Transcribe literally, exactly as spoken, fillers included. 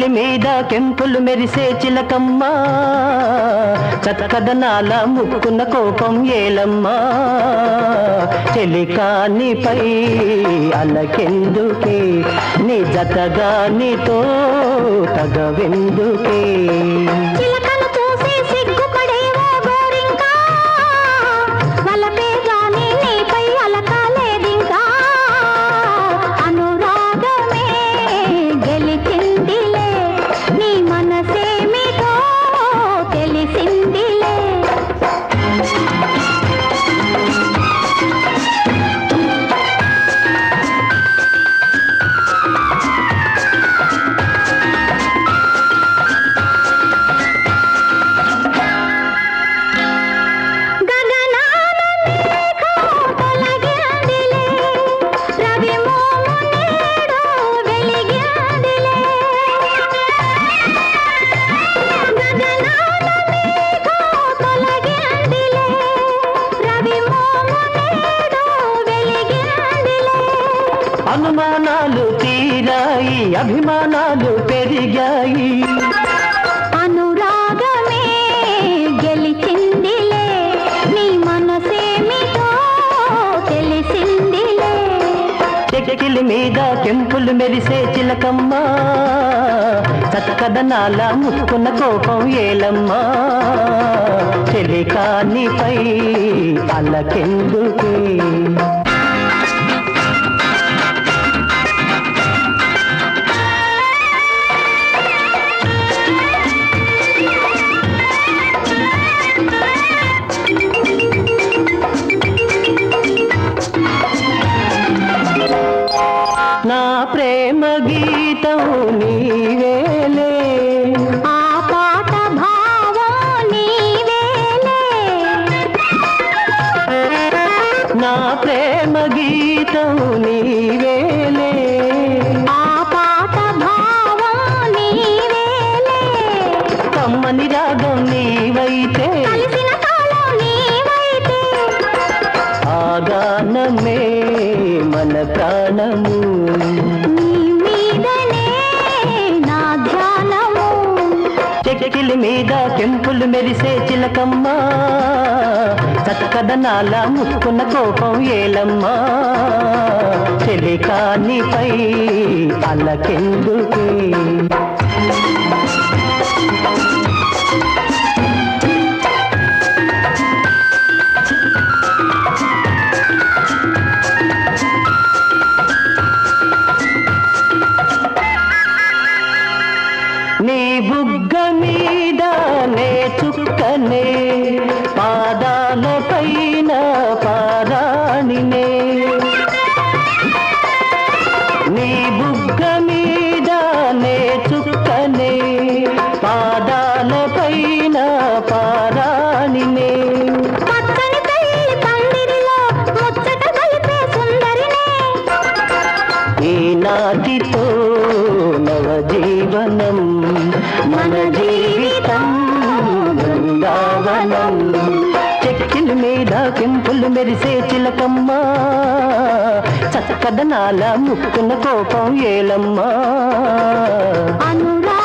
చెక్కిలి మీద కెంపులు మెరిసే చిలకమ్మ, చక్కదనాల ముక్కున కోపం ఏలమ్మా. చెలికానిపై అలకెందుకే, నీ జతగా నీతో తగవెందుకే. అనుమానాలు తీరాయి, అభిమానాలు పెరిగాయి. అనురాగమే గెలిచిందిలే, నీ మనసేమిటో తెలిసిందిలే. చెక్కిలి మీద కెంపులు మెరిసే చిలకమ్మ, చక్కదనాల ముక్కున కోపం ఏలమ్మా. చెలికానిపై అలకెందుకే. నా ప్రేమ గీతం నీవేలే, ఆ పాట భావం నీవేలే. నా ప్రేమ గీతం నీవేలే, ఆ పాట భావం నీవేలే. కమ్మని రాగం నీవైతే, కలిసిన కాలం నీవైతే, ఆ గానమే మన ప్రాణము. నీ మీదనే నా ధ్యానము. చెక్కిలి మీద కెంపులు మెరిసే చిలకమ్మ, చక్కదనాల ముక్కున కోపం ఏలమ్మా. చెలికానిపై అలకెందుకే. నీ బుగ్గ మీద నే చుక్కనే, పాదాల పైన పారాణినే. నీ బుగ్గ మీద నే చుక్కనే, పాదాల పైన పారాణినే. పచ్చని తల్లి పందిరిలో ముచ్చట కలిపే సుందరినే. ఈనాటితో నవజీవనం, మన జీవితం బృందావనం. చెక్కిలి మీద కెంపులు మెరిసే చిలకమ్మ, చక్కదనాల ముక్కున కోపం ఏలమ్మా. అనురా